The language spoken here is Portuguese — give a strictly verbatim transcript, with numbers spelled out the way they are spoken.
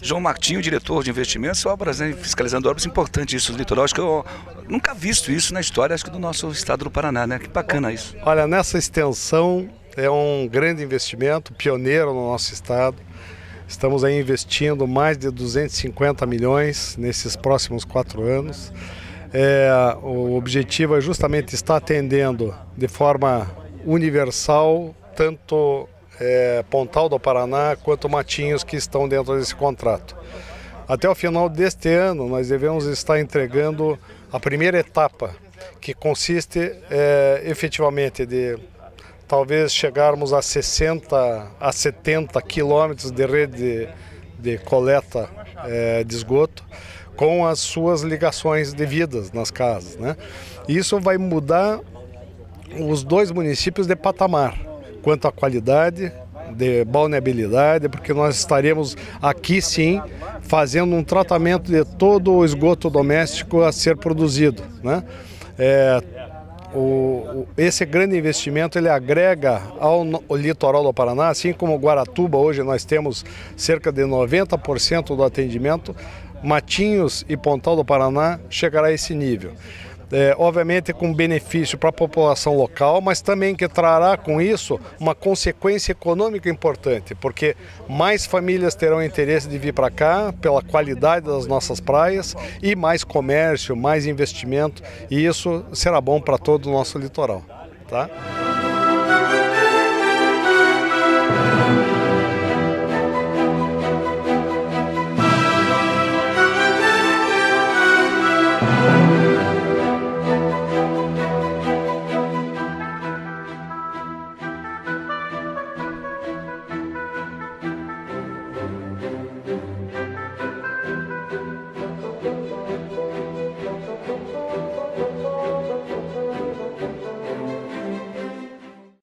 João Martinho, diretor de investimentos, obras, né, fiscalizando obras importantes isso do litoral. Acho que eu nunca visto isso na história, acho que do nosso estado do Paraná, né? Que bacana isso. Olha, nessa extensão é um grande investimento, pioneiro no nosso estado. Estamos aí investindo mais de duzentos e cinquenta milhões nesses próximos quatro anos. É, o objetivo é justamente estar atendendo de forma universal tanto é, Pontal do Paraná quanto Matinhos que estão dentro desse contrato. Até o final deste ano nós devemos estar entregando a primeira etapa, que consiste é, efetivamente de talvez chegarmos a sessenta a setenta quilômetros de rede de, de coleta é, de esgoto, com as suas ligações devidas nas casas, né? Isso vai mudar os dois municípios de patamar, quanto à qualidade, de balneabilidade, porque nós estaremos aqui sim fazendo um tratamento de todo o esgoto doméstico a ser produzido, né? É, O, esse grande investimento ele agrega ao, ao litoral do Paraná, assim como Guaratuba, hoje nós temos cerca de noventa por cento do atendimento, Matinhos e Pontal do Paraná chegará a esse nível. É, obviamente com benefício para a população local, mas também que trará com isso uma consequência econômica importante, porque mais famílias terão interesse de vir para cá pela qualidade das nossas praias e mais comércio, mais investimento, e isso será bom para todo o nosso litoral, tá?